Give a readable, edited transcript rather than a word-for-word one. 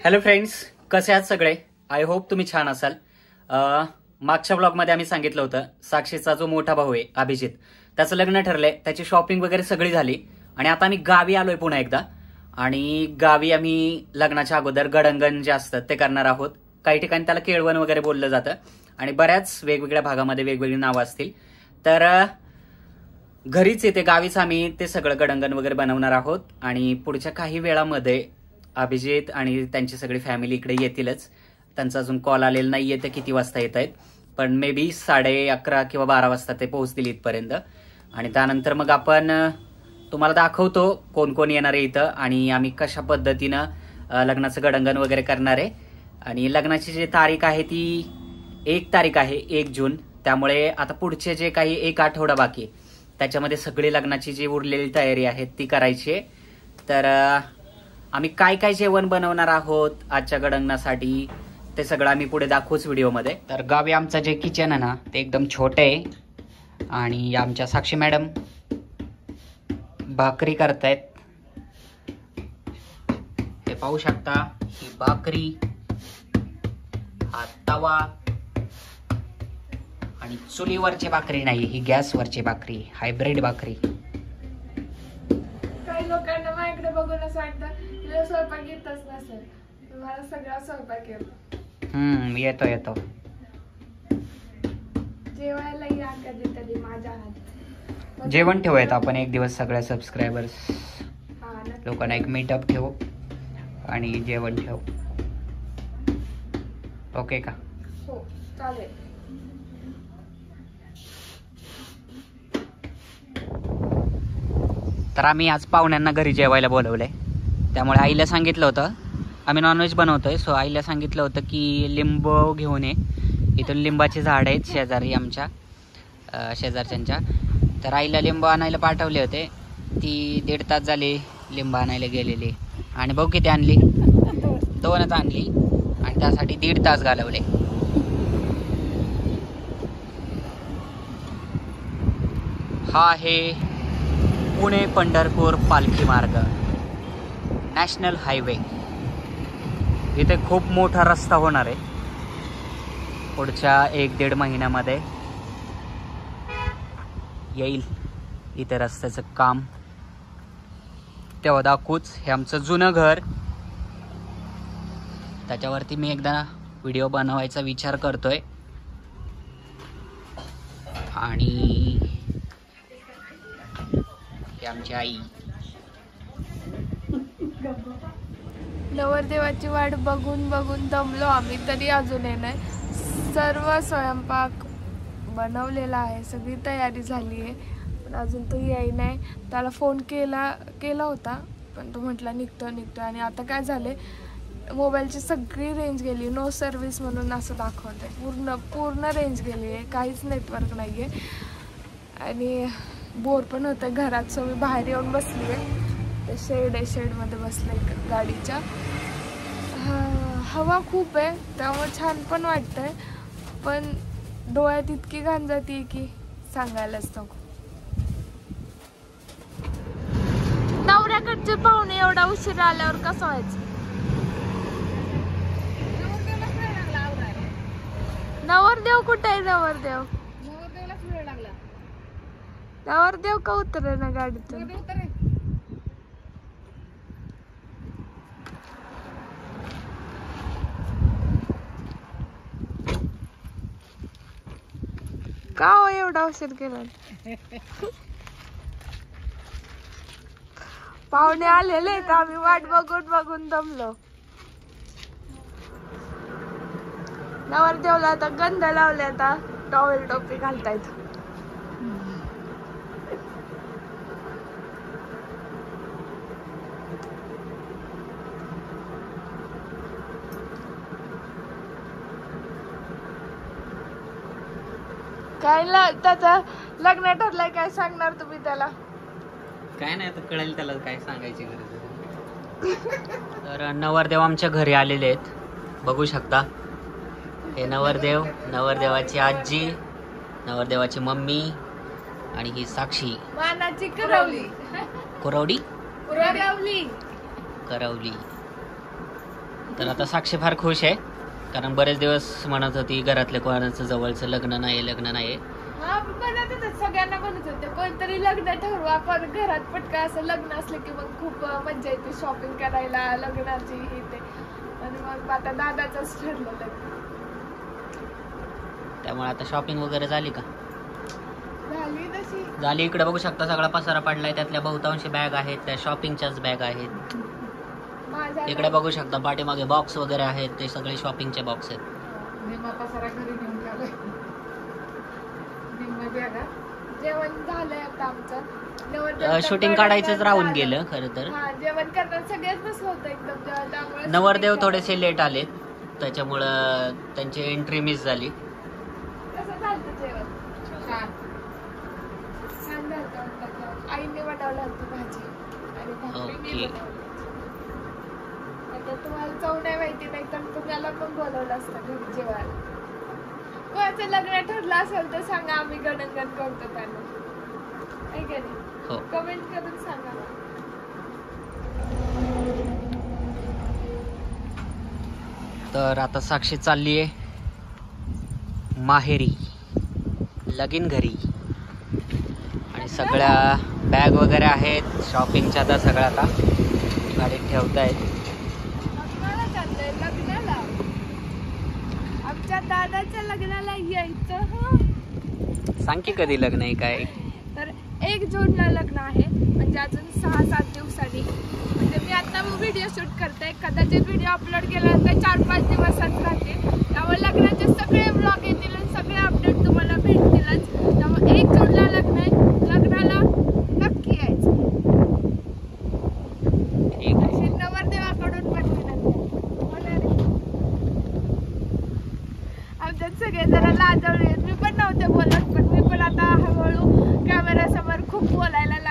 Hello friends, कसे आहात सगळे? आय होप तुम्ही छान असाल. मागच्या ब्लॉगमध्ये आम्ही सांगितलं होतं साक्षीचा जो मोठा भाऊ आहे अभिजित, त्याचं लग्न ठरलंय, त्याची शॉपिंग वगैरे सगळी झाली आणि आता आम्ही गावी आलोय पुन्हा एकदा. आणि गावी आम्ही लग्नाच्या अगोदर गडंगण जे असतं ते करणार आहोत. काही ठिकाणी त्याला केळवण वगैरे बोललं जातं आणि बऱ्याच वेगवेगळ्या भागामध्ये वेगवेगळी नावं असतील. तर घरीच येते गावीच आम्ही ते सगळं गडंगण वगैरे बनवणार आहोत आणि पुढच्या काही वेळामध्ये अभिजित आणि त्यांची सगळी फॅमिली इकडे येतीलच. त्यांचा अजून कॉल आलेला नाहीये ते किती वाजता येत आहेत, पण मे बी 11:30 किंवा 12 वाजता ते पोहोचतील इथपर्यंत. आणि त्यानंतर मग आपण तुम्हाला दाखवतो कोण कोण येणार आहे इथं आणि आम्ही कशा पद्धतीनं लग्नाचं गडंगण वगैरे करणार आहे. आणि लग्नाची जी तारीख आहे ती 1 तारीख आहे, 1 जून. त्यामुळे आता पुढचे जे काही 1 आठवडा बाकी त्याच्यामध्ये सगळी लग्नाची जी उरलेली तयारी आहे ती करायची आहे. तर आम्ही काय काय जेवण बनवणार आहोत आजच्या गडंगणासाठी ते सगळं आम्ही पुढे दाखवूच व्हिडिओमध्ये. तर गावी आमचं जे किचन आहे ना ते एकदम छोटं आहे आणि आमच्या साक्षी मॅडम भाकरी करतायत. हे पाहू शकता, ही भाकरी, हा तवा आणि चुलीवरची भाकरी नाही, ही गॅसवरची भाकरी, हायब्रिड भाकरी. काही लोकांना माझ्याकडे बघून असं वाटतं तुला स्वयंपाक येतच नसेल, तुम्हाला सगळा स्वयंपाक येतो. येतो जेवायला या कधीतरी माझ्या हात. जेवण ठेवूयात आपण एक दिवस सगळ्या सबस्क्रायबर्स लोकांना एक मीटअप ठेवू आणि जेवण ठेवू. ओके का? हो चालेल. तर आम्ही आज पाहुण्यांना घरी जेवायला बोलवलंय. त्यामुळे आईला सांगितलं होतं, आम्ही नॉनव्हेज बनवतोय, सो आईला सांगितलं होतं की लिंबू घेऊन ये. इथून लिंबाचे झाड आहेत शेजारी आमच्या शेजारच्यांच्या. तर आईला लिंबू आणायला पाठवले होते. ती 1.5 तास झाली लिंबू आणायला गेलेली आणि बघू किती आणली, 2च आणली आणि त्यासाठी 1.5 तास घालवले. हा आहे पुणे पंढरपूर पालखी मार्ग, नॅशनल हायवे. इथे खूप मोठा रस्ता होणार आहे पुढच्या 1-1.5 महिन्यामध्ये. येईल इथे रस्त्याचं काम, तेव्हा दाखवूच. हे आमचं जुनं घर, त्याच्यावरती मी एकदा व्हिडिओ बनवायचा विचार करतोय. आणि आमची आई. नवरदेवाची वाट बघून बघून दमलो आम्ही, तरी अजून नाही. सर्व स्वयंपाक बनवलेला आहे, सगळी तयारी झाली आहे, पण अजून तो याय नाही. त्याला फोन केला होता, पण तो म्हटला निघतो. आणि आता काय झाले, मोबाईलची सगळी रेंज गेली, नो सर्व्हिस म्हणून असं दाखवतंय. पूर्ण रेंज गेली आहे, काहीच नेटवर्क नाही आहे. आणि बोर पण होतं घरात, सो मी बाहेर येऊन बसली आहे. ते शेडमध्ये बसले गाडीच्या. हवा खूप आहे त्यामुळे छान पण वाटतंय, पण डोळ्यात इतकी घाण जाते की सांगायलाच नको. नवऱ्याकडचे पाहुणे एवढा उशीर आल्यावर कसं व्हायचं? नवरदेव कुठे आहे? नवरदेवलाच वेळ लागला. नवरदेव का उतरे ना गाडीतून? का हो एवढा उशीर केला? पाहुणे आलेले तर आम्ही वाट बघून दमलो. नवरदेवला आता गंध लावले, आता टॉवेल टोपी घालतायत. काय त्याचं लग्न ठरलंय, काय सांगणार तुम्ही त्याला? काय नाही, आता कळेल त्याला काय सांगायची गरज. तर नवरदेव आमच्या घरी आलेले आहेत, बघू शकता. हे नवरदेव, नवरदेवाची आजी, नवरदेवाची मम्मी आणि ही साक्षी. मानाची करवली. कुरवडी करवली. करवली. तर आता साक्षी फार खुश आहे, कारण बरेच दिवस म्हणत होती घरातल्या कोणाचं जवळचं लग्न नाही लग्न नाही. हा म्हणत होते, सगळ्यांना म्हणत होते कोणतरी लग्न ठरवा, पण घरात पटका असं लग्न असलं की मग खूप मजा येते शॉपिंग करायला लग्नाची हे ते. आणि मग आता दादाचंच ठरलं लग्न. त्यामुळे आता शॉपिंग वगैरे झाली का? झाली तशी झाली. इकडे बघू शकता सगळा पसारा पडलाय, त्यातल्या बहुतांशी बॅग आहेत त्या शॉपिंगच्याच बॅग आहेत. माझ्या इकडे बघू शकता पाठीमागे बॉक्स वगैरे आहेत, ते सगळे शॉपिंगचे बॉक्स आहेत. निम्मा पसारा घरी नेऊन गेलाय. निम्मा बॅगा. जेवण झालंय आता आमचं. शूटिंग काढायचंच राहून गेलं खरं तर. हा जेवण करताना सगळ्यात बसलं होतं एकदम, त्यामुळे नवरदेव थोडेसे लेट आले, त्याच्यामुळं त्यांची एंट्री मिस झाली. कसं झालं जेवण? छान छान झालं. आईने बनवलं होती भाजी आणि भाकरी मी बनवली. आता तुम्हाला चव नाही माहिती, नाही तर तुम्हाला पण बोलवलं असतं घरी जेवायला. कोणाचं लग्न ठरलं असेल तर सांगा, आम्ही गणगण करतो त्यांना. ऐका नाही, कमेंट करून सांगा. तर आता साक्षी चालली आहे माहेरी, लगीन घरी. आणि सगळ्या बॅग वगैरे आहेत शॉपिंगच्या, आता सगळं आता गाडीत ठेवतायत. लग्नाला आमच्या दादाच्या लग्नाला यायचं. सांग की कधी लग्न आहे काय? तर 1 जूनला लग्न आहे, म्हणजे अजून 6-7 दिवसांनी. म्हणजे मी आता व्हिडिओ शूट करते, कदाचित व्हिडिओ अपलोड केल्यानंतर 4-5 दिवसात राहते. त्यामुळे लग्नाचे सगळे ब्लॉग येतील आणि सगळे अपडेट तुम्हाला भेटतीलच. त्यामुळे 1 जूनला लग्न आहे, लग्नाला नक्की यायचं. ठीक आहे. नवरदेवाकडून पण आमच्यात सगळे जरा लाजवले. मी पण नव्हते बोलत, पण मी पण आता हळूहळू कॅमेऱ्यासमोर खूप बोलायला